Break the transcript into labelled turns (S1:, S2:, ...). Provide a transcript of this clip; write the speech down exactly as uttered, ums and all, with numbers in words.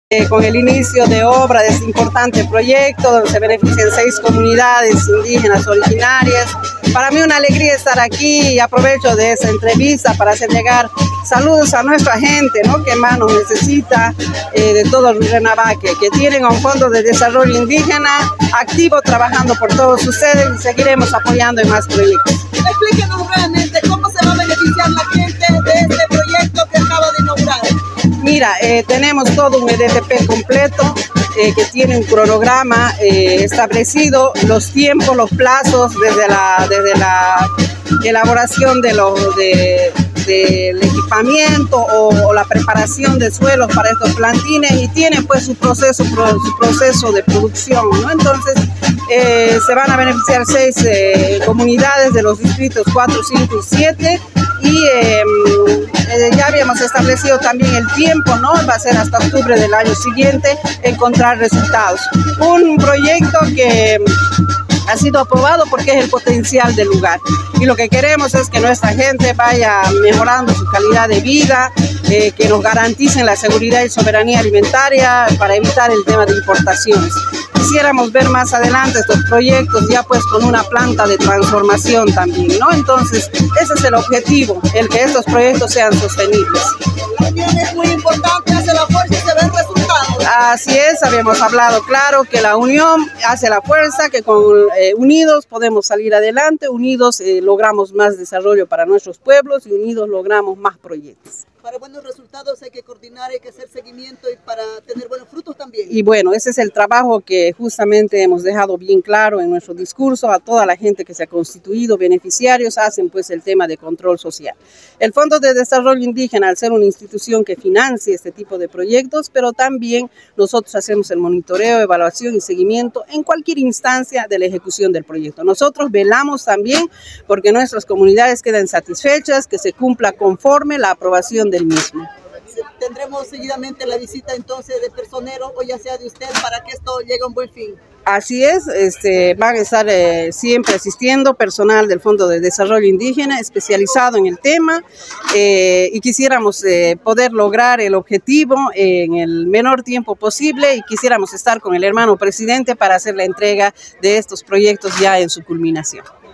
S1: Eh, con el inicio de obra de este importante proyecto donde se benefician seis comunidades indígenas originarias. Para mí una alegría estar aquí y aprovecho de esta entrevista para hacer llegar saludos a nuestra gente, ¿no?, que más nos necesita, eh, de todo el Renabaque, que tienen un fondo de desarrollo indígena activo trabajando por todos ustedes y seguiremos apoyando en más proyectos.
S2: Explíquenos realmente cómo se va a beneficiar la gente de este proyecto que acaba de inaugurar.
S1: Mira, eh, tenemos todo un E D T P completo eh, que tiene un cronograma eh, establecido, los tiempos, los plazos desde la, desde la elaboración de los, de, del equipamiento o, o la preparación de suelos para estos plantines, y tiene pues su proceso, su proceso de producción, ¿no? Entonces eh, se van a beneficiar seis eh, comunidades de los distritos cuatro, cinco y siete. Y eh, eh, ya habíamos establecido también el tiempo, ¿no? Va a ser hasta octubre del año siguiente encontrar resultados. Un proyecto que ha sido aprobado porque es el potencial del lugar. Y lo que queremos es que nuestra gente vaya mejorando su calidad de vida, eh, que nos garanticen la seguridad y soberanía alimentaria para evitar el tema de importaciones. Quisiéramos ver más adelante estos proyectos ya pues con una planta de transformación también, ¿no? Entonces, ese es el objetivo, el que estos proyectos sean sostenibles.
S2: También es muy importante, hace la fuerza y se ven resultados.
S1: Así es, habíamos hablado claro que la unión hace la fuerza, que con eh, unidos podemos salir adelante, unidos eh, logramos más desarrollo para nuestros pueblos y unidos logramos más proyectos.
S2: Para buenos resultados hay que coordinar, hay que hacer seguimiento y para tener buenos frutos también.
S1: Y bueno, ese es el trabajo que justamente hemos dejado bien claro en nuestro discurso a toda la gente que se ha constituido, beneficiarios, hacen pues el tema de control social. El Fondo de Desarrollo Indígena, al ser una institución que financie este tipo de proyectos, pero también nosotros hacemos el monitoreo, evaluación y seguimiento en cualquier instancia de la ejecución del proyecto. Nosotros velamos también porque nuestras comunidades queden satisfechas, que se cumpla conforme la aprobación del mismo.
S2: Tendremos seguidamente la visita entonces de personeros o ya sea de usted para que esto llegue a un buen fin.
S1: Así es, este, van a estar eh, siempre asistiendo personal del Fondo de Desarrollo Indígena especializado en el tema eh, y quisiéramos eh, poder lograr el objetivo en el menor tiempo posible y quisiéramos estar con el hermano presidente para hacer la entrega de estos proyectos ya en su culminación.